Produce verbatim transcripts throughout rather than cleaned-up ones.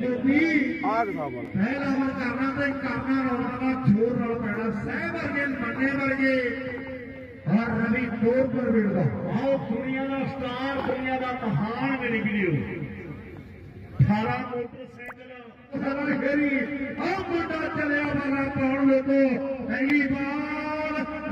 पहला वर करना तो करना रोना जोर नाल पैना सह वर्गे मन्ने वर्गे और रवि तौर पर मिलता आओ दुनिया का स्टार दुनिया का महान मेरी वीडियो अठारह मोटरसाइकिल फेरी आओ मुंडा चलिया वाला पाउण लोगो पहली बार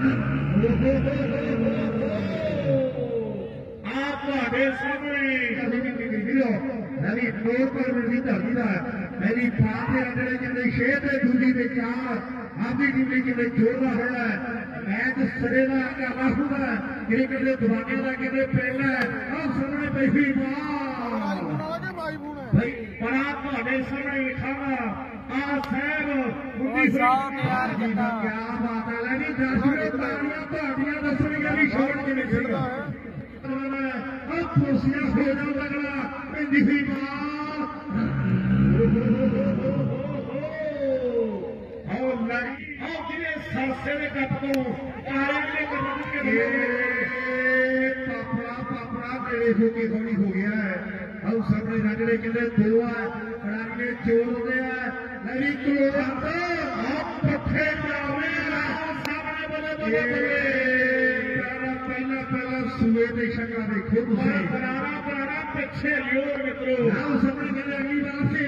आप सामने रवि तौर पर मिलती धरती का पहली बात अगले जिन्हें छे दूजी में चार आपकी टीम ने कितने जोरदा होया है मैच सरे का करना होगा कि कितने दबाने का कितने पहला है और सामने पहली बार भाई बड़ा ਤੁਹਾਡੇ सामने लिखागा आ साहब मुंडी क्या बात है लेनी दर्शकों तालियां ਤੁਹਾਡੀਆਂ ਦੱਸਣਗੇ ਵੀ ਸ਼ਾਟ ਕਿਵੇਂ ਖੇਡਦਾ अब कुर्सियां हो जाओ लगना पिंडी हुई बाल और लगी और जिन्हें सरसे में कप को आगे करने पापड़ा पापड़ा तेरे होके होनी हो गया है अब सबने रगड़े कहते दो है रगड़े चोर होते हैं लगी क्लोज आता आप पत्थे जावे सामने बने बने बने पहला पहला सूए की शक्ल देखो बनाना बनाना पिछे लियो मित्रों नाम सबने कहते अगली बार से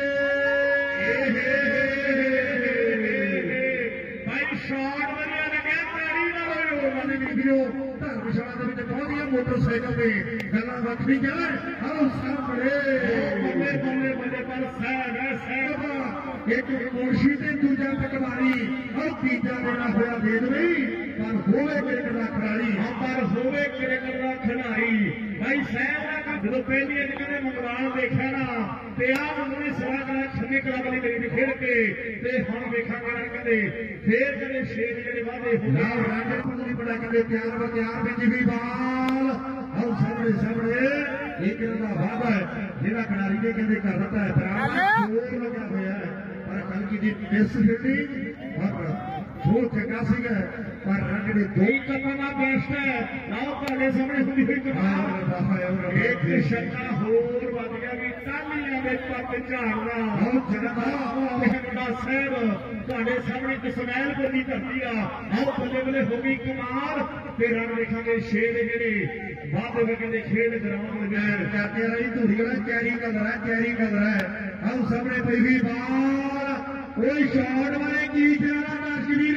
भाई शॉट बढ़िया लगे ताड़ी ना हो वाली वीडियो धर्मशाला के ਵਿੱਚ बहुत ही मोटरसाइकिल पे गला वक्री जाए आओ सामने बल्ले बल्ले बल्ले पर साहब है साहब एक कोशी ते दूजा पटवारी और तीजा देना होया वेदवी पर होवे क्रिकेट का खिलाड़ी हां पर होवे क्रिकेट का खिलाड़ी भाई साहब का जो पहली एक ने मंगवाल देखा ना ते आ मुंडी सवा करा छन्नी कला वाली मेरी खेल के ते हम देखांगे ना कहते फिर कदे शेर जेडे वादे हो ना राजे पुंजली बड़ा कहते प्यार व प्यार में भी बाल और सामने सामने एक का वादा है जेड़ा खिलाड़ी ने कहते कर रहा है बराबर जोर लगा होया है पर कल की दी मिस फील्डिंग और जोर चंगा सीगा पर रगड़े दो करना बेस्ट है आओ ਤੁਹਾਡੇ सामने हुई हुई एक शक्का होर बन गया भी तालियां दे पत्ते झाड़ना और जगदा मुंडा साहब ਤੁਹਾਡੇ सामने कसमैल बोली धरती आ आओ बल्ले बल्ले हो गई कमाल ते रन देखांगे छे दे जेडे वादे वे कहंदे खेल ग्राउंड में करते रही धूड़ी वाला कैरी कर रहा है कैरी कर रहा है आओ सामने पई हुई बाल कोई शॉट वाले की प्यारा दर्शक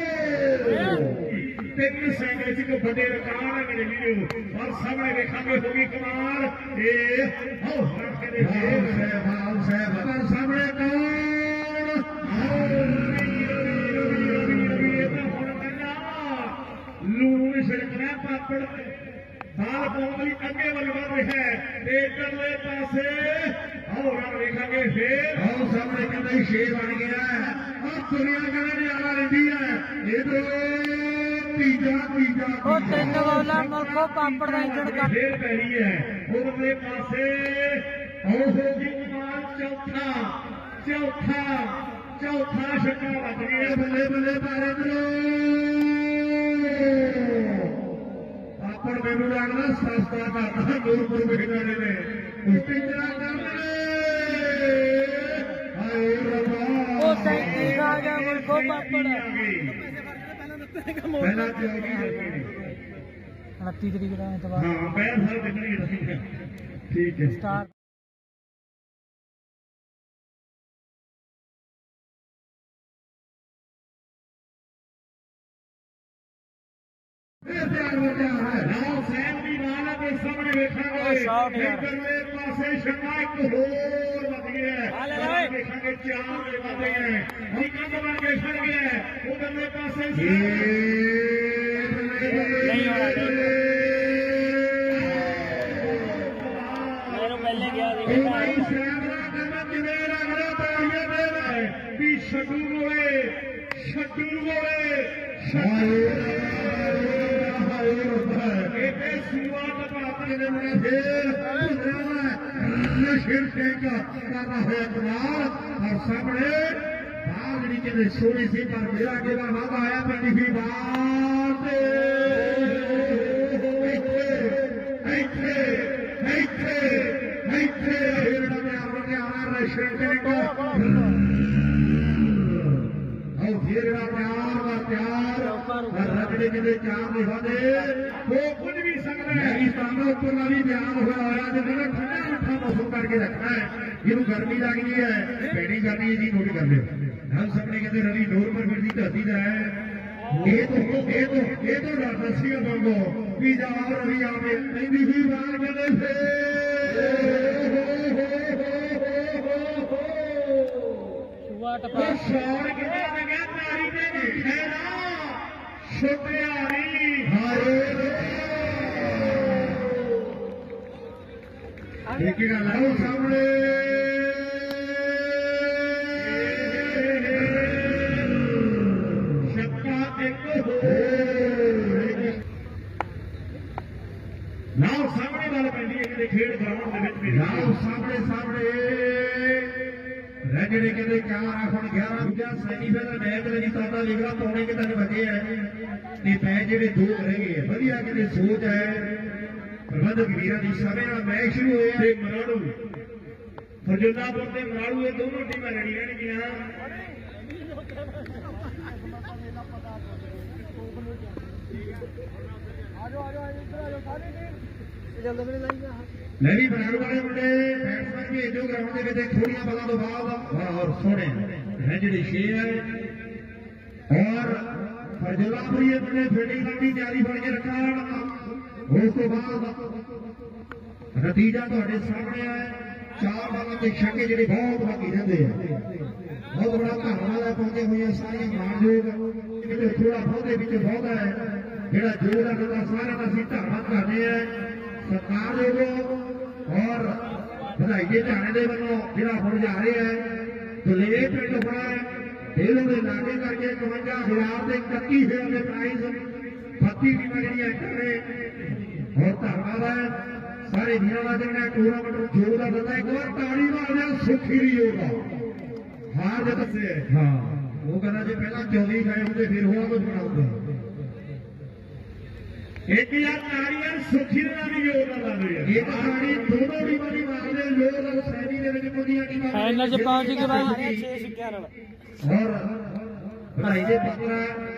तीन सैकड़े च बड़े रिकॉर्ड है मेरे वीडियो और सामने देखांगे होगी कमाल ए आओ कहते खेल साहब आओ साहब पर सामने कौन लून छिड़कना पापड़ बाल पाउंड अगे वाल बढ़ रहा है इधरले पासे आओ रन देखांगे फिर आओ सामने कहते छे बन गया है और दुनिया कहने नजारा लेती है इधर तीजा तीजा तीन वाला मुल्को पापड़ का इंजन का फिर पहली है उधरले पासे और होगी कमाल चौथा चौथा चौथा छक्का लग गया बल्ले बल्ले पारे पापड़ मैनू लगना सस्ता करता नूरपुर बेचारे ने पिंजरा कर पहला उनतीस तरीक का एतवार हाँ बैठ साल देखने ठीक है स्टार सामने देखा पासे छक्का एक होर बच गया देखा चार बचे हैं कंध बन के छड़ गया उधरले पासे छड्डू होए छड्डू होए सामने सोनी सी पर मेरा गेला वादा आया पिंडी भी बात ਰੈਂਟਿੰਗ ਆਓ ਫੇਰ ਦਾ ਪਿਆਰ ਦਾ ਪਿਆਰ ਰੱਜੜੇ ਕਿਤੇ ਚਾਰ ਦੇ ਵਾਦੇ ਉਹ ਕੁਝ ਵੀ ਸਕਦਾ ਹੈ ਇਸ ਤਰ੍ਹਾਂ ਉੱਪਰ ਨਾਲ ਵੀ ਬਿਆਨ ਹੋਇਆ ਹੋਇਆ ਤੇ ਕਹਿੰਦਾ ਠੰਡਾ ਮਿੱਠਾ ਮੌਸਮ ਕਰਕੇ ਰੱਖਣਾ ਹੈ ਜਿਹਨੂੰ ਗਰਮੀ ਲੱਗਦੀ ਹੈ ਪੈਣੀ ਕਰਨੀ ਹੈ ਜੀ ਨੋਟ ਕਰ ਲਿਓ ਨਾਲ ਸਾਹਮਣੇ ਕਹਿੰਦੇ ਰਵੀ ਨੋਰਮਲ ਫਿਰ ਦੀ ਧਰਤੀ ਦਾ ਹੈ ਇਹ ਤੋਂ ਇਹ ਤੋਂ ਇਹ ਤੋਂ ਡਰਦਾ ਸੀਗਾ ਬੰਗੋ ਵੀ ਜਾ ਰਵੀ ਆਵੇ ਕਹਿੰਦੀ ਹੀ ਬਾਹਰ ਕਹਿੰਦੇ ਉਹ ਸ਼ੌਰ ਕਿਤੇ ਲਗਾ ਤਾਰੀ ਤੇ ਦੇਖਿਆ ਨਾ ਛੁੱਟਿਆ ਨਹੀਂ ਹਾਏ ਦੇਖੇਗਾ ਲਾਓ ਸਾਹਮਣੇ ਸ਼ੱਕਾ ਇੱਕ ਲਾਓ ਸਾਹਮਣੇ ਗੱਲ ਪੈਂਦੀ ਹੈ ਕਿਤੇ ਖੇਡ ਗਰਾਊਂਡ ਦੇ ਵਿੱਚ ਵੀ ਲਾਓ ਸਾਹਮਣੇ ਸਾਹਮਣੇ ਰਜੜੇ ਕਹਿੰਦੇ ਚਾਰ ਆ ਹੁਣ ਗਿਆਰਾਂ ਦੂਜਾ ਸੈਮੀਫਾਈਨਲ ਮੈਚ ਲਈ ਸਾਡਾ ਲਿਖਦਾ ਪੌਣੇ ਕਿ ਤੱਕ ਬਚੇ ਹੈ ਤੇ ਮੈਚ ਜਿਹੜੇ ਦੋ ਰਹਿ ਆ ਵਧੀਆ ਕਿਤੇ ਸੋਚ ਹੈ ਪ੍ਰਬੰਧਕ ਵੀਰਾਂ ਦੀ ਸਮੇਂ ਨਾਲ ਮੈਚ ਸ਼ੁਰੂ ਹੋਇਆ ਤੇ ਮਰਾੜੂ ਫਰਜੁੱਲਾਪੁਰ ਤੇ ਮਰਾੜੂ ਇਹ ਦੋਨੋਂ ਟੀਮਾਂ ਲੜੀ ਰਹਿਣਗੀਆਂ ਲੈ ਵੀ ਬਰਾੜ ਵਾਲੇ ਮੁੰਡੇ ਬੈਟਸਮੈਨ ਭੇਜੋ ਗਰਾਊਂਡ ਦੇ ਵਿੱਚ ਥੋੜੀਆਂ ਬਾਲਾਂ ਤੋਂ ਬਾਅਦ ਔਰ ਸੋਹਣੇ ਰਜੜੇ ਛੇ ਹੈ ਔਰ ਫਰਜੁੱਲਾਪੁਰੀ ਇਹ ਮੁੰਡੇ ਫੀਲਡਿੰਗ ਦੀ ਤਿਆਰੀ ਫੜ ਕੇ ਰੱਖਣ ਉਸ ਤੋਂ ਬਾਅਦ ਨਤੀਜਾ ਤੁਹਾਡੇ ਸਾਹਮਣੇ ਹੈ ਚਾਰ ਬਾਲਾਂ ਦੇ ਛੱਕੇ ਜਿਹੜੇ ਬਹੁਤ ਬਾਕੀ ਰਹਿੰਦੇ ਆ ਬਹੁਤ ਬੜਾ ਧੰਨਵਾਦ ਹੈ ਪਹੁੰਚੇ ਹੋਈਆਂ ਸਾਰੀਆਂ ਮਾਨਯੋਗ ਕਿਤੇ ਥੋੜਾ ਬਹੁਤੇ ਵਿੱਚ ਬਹੁਤ ਹੈ ਜਿਹੜਾ ਜੋਰ ਦਾ ਸਾਰਿਆਂ ਦਾ ਅਸੀਂ ਧੰਨਵਾਦ ਕਰਦੇ ਹਾਂ ਸਰਕਾਰ ਦੇ ਔਰ ਵਧਾਈ ਦੇ ਝਾੜੇ ਦੇ ਵੱਲੋਂ ਜਿਹੜਾ ਹੁਣ ਜਾ ਰਿਹਾ ਹੈ ਦਲੇਰ ਪਿੰਡ ਹੋਣਾ ਡੇਲੋਂ ਦੇ ਲਾਗੇ ਕਰਕੇ ਇਕਵੰਜਾ ਹਜ਼ਾਰ ਦੇ ਇਕੱਤੀ ਹਜ਼ਾਰ ਦੇ ਪ੍ਰਾਈਜ਼ ਬੱਤੀ ਟੀਮਾਂ ਜਿਹੜੀਆਂ ਇੱਥੇ ਹੋਰ ਧੰਨਵਾਦ ਹੈ ਸਾਰੇ ਵੀਰਾਂ ਦਾ ਜਿਹੜਾ ਟੂਰਨਾਮੈਂਟ ਨੂੰ ਜੋਰ ਦਾ ਦਿੰਦਾ ਇੱਕ ਵਾਰ ਤਾੜੀ ਮਾਰਦੇ ਸੁਖੀ ਦੀ ਜੋਰ ਦਾ ਹਾਰ ਦੇ ਦੱਸੇ ਹਾਂ ਉਹ ਕਹਿੰਦਾ ਜੇ ਪਹਿਲਾਂ ਚੌਵੀ ਗਏ ਹੁੰਦੇ ਫਿਰ ਹੋਆ ਕੁਝ ਬਣਾਉਂਦਾ ਇੱਕ ਯਾਰ ਤਾੜੀਆਂ ਸੁਖੀ ਦਾ ਵੀ ਜੋਰ ਦਾ ਲਾ ਰਹੇ ਆ ਇਹ ਤਾੜੀ ਦੋਨੋਂ ਟੀਮਾਂ ਦੀ ਮਾਰਦੇ ਜੋਰ ਨਾਲ ਸੈਮੀ ਦੇ ਵਿੱਚ ਪਹੁੰਚੀਆਂ ਟੀਮਾਂ ਫਾਈਨਲ ਚ ਪਹੁੰਚ ਗਏ ਬਾਈ ਛੇ ਸਿੱਕਿਆਂ ਨਾਲ ਔਰ ਵਧਾਈ ਦੇ ਪਾਤਰ